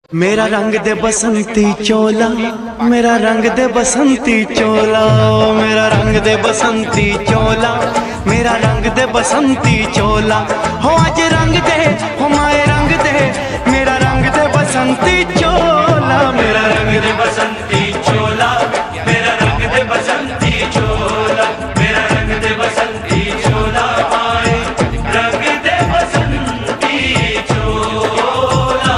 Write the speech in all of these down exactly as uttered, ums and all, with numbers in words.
मेरा रंग दे बसंती चोला, मेरा रंग दे बसंती चोला, मेरा रंग दे बसंती चोला, मेरा रंग दे बसंती चोला। हो आज रंग दे, हो माए रंग दे, मेरा रंग दे बसंती चोला, मेरा रंग दे बसंती चोला, मेरा रंग दे बसंती चोला, मेरा रंग दे बसंती चोला, माए रंग दे बसंती चोला।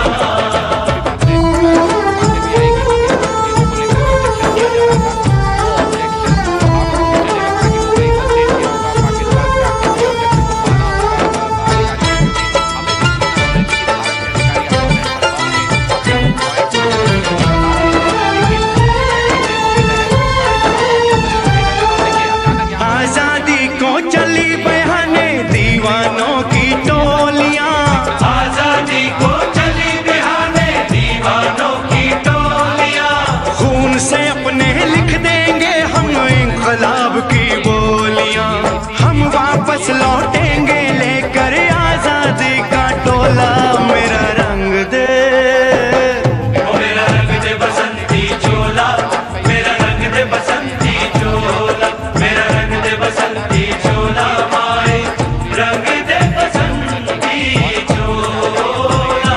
आजादी को चली बहाने दीवानों की टोलियां, आजादी को चली बहाने दीवानों की टोलियां, खून से अपने लिख देंगे हम इंकलाब की बोलियां, हम वापस लौटेंगे लेकर आजादी का टोला। मेरा रंग दे, मेरा रंग दे बसंती चोला, मेरा रंग दे बसंती चोला, मेरा रंग दे बसंती चोला, माए रंग दे बसंती चोला।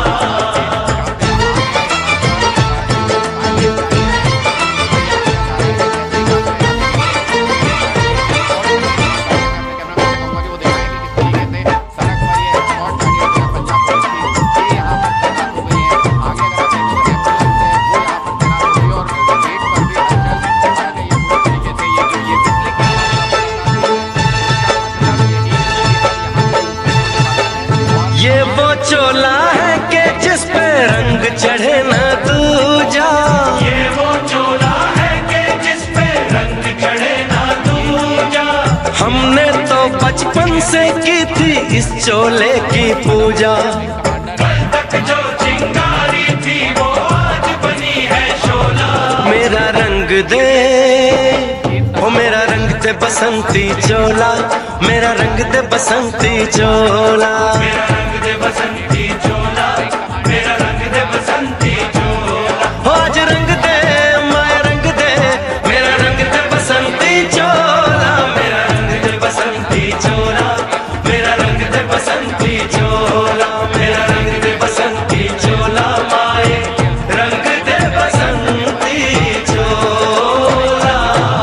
ये वो चोला है कि जिस पे रंग चढ़े न दूजा, ये वो चोला है कि जिस पे रंग चढ़े न दूजा। हमने तो बचपन से की थी इस चोले की पूजा, कल तक जो चिंगारी थी वो आज बनी है शोला। मेरा रंग दे, ओ मेरा रंग दे बसंती चोला, मेरा रंग दे बसंती चोला, मेरा रंग दे बसंती चोला, मेरा रंग दे बसंती चोला। हो आज रंग दे, माया रंग दे, मेरा रंग दे बसंती चोला, मेरा रंग दे बसंती चोला, मेरा रंग दे बसंती चोला, मेरा रंग दे बसंती चोला, माए रंग दे बसंती चोला।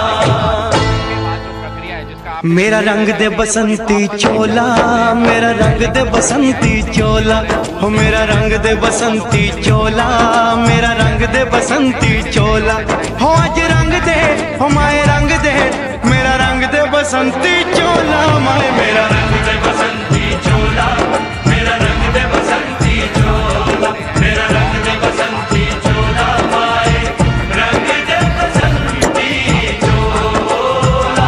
मेरा रंग दे बसंती चोला, मेरा रंग दे बसंती चोला, हो मेरा रंग दे बसंती चोला, मेरा रंग दे बसंती चोला। हो आज रंग दे, हो माए रंग दे, मेरा रंग दे बसंती चोला, माए मेरा रंग दे बसंती चोला, मेरा रंग दे बसंती चोला, मेरा रंग दे बसंती चोला, माए रंग दे बसंती चोला।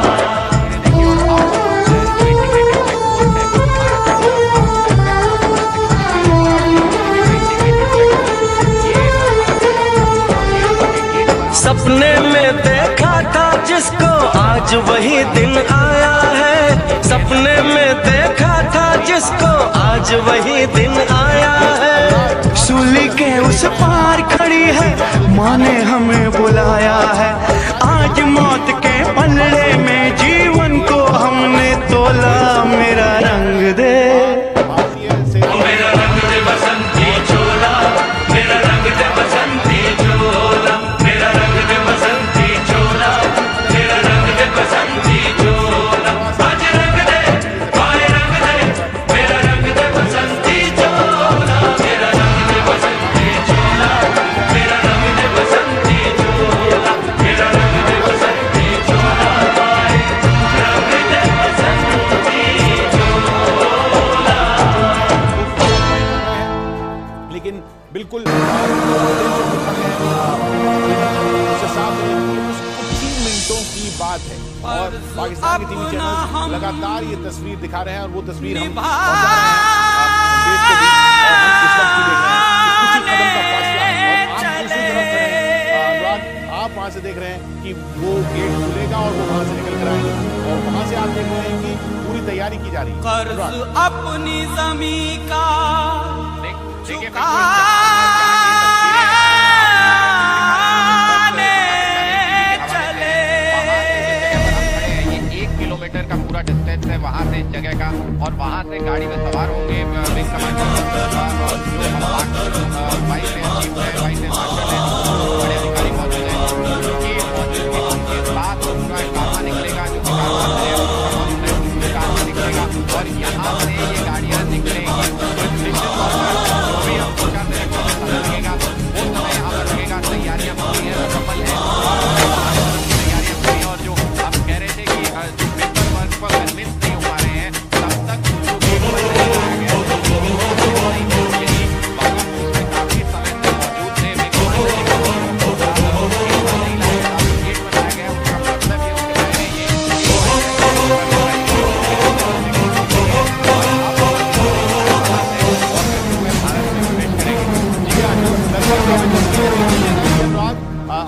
सपने में देखा था जिसको आज वही दिन आया है, सपने में देखा था जिसको आज वही दिन आया है। सूली के उस पार खड़ी है माँ ने हमें बुलाया है, आज मौत के पलड़े में जीवन को हमने तोला। मेरा रंग दे, मेरा रंग दे बसंती चोला, मेरा रंग दे बसंती चोला, मेरा रंग दे बसंती चोला, मेरा रंग दे बसंती चोला। आज रंग दे, माए रंग दे, मेरा रंग दे बसंती चोला, मेरा रंग दे बसंती चोला, मेरा रंग दे बसंती चोला, मेरा रंग दे बसंती चोला, माए रंग दे बसंती चोला। लेकिन बिल्कुल मिनटों की बात है और पाकिस्तान के टीवी चैनल लगातार ये तस्वीर दिखा रहे हैं और वो तस्वीर हम आप वहां से देख रहे हैं कि वो गेट खुलेगा और वो वहां से निकल कर आएंगे और वहां से आप देख रहे हैं कि पूरी तैयारी की जा रही है। कर्ज अपनी जमीन का चुका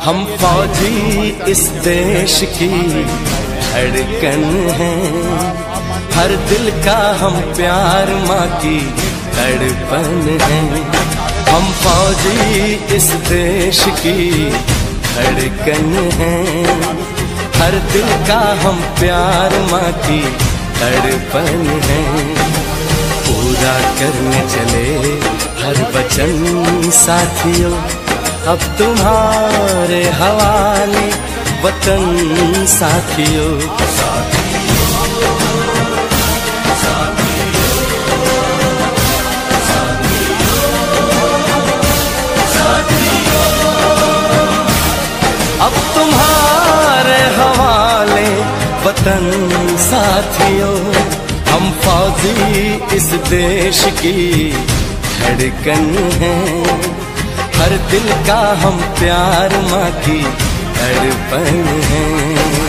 हम फौजी इस देश की धड़कन हैं, हर दिल का हम प्यार माँ की तड़पन है। हम फौजी इस देश की धड़कन हैं, हर दिल का हम प्यार माँ की तड़पन है। पूरा करने चले हर वचन साथियों, अब तुम्हारे हवाले वतन साथियों। अब तुम्हारे हवाले वतन साथियों, हम फौजी इस देश की धड़कन हैं, हर दिल का हम प्यार माँ की तड़पन है।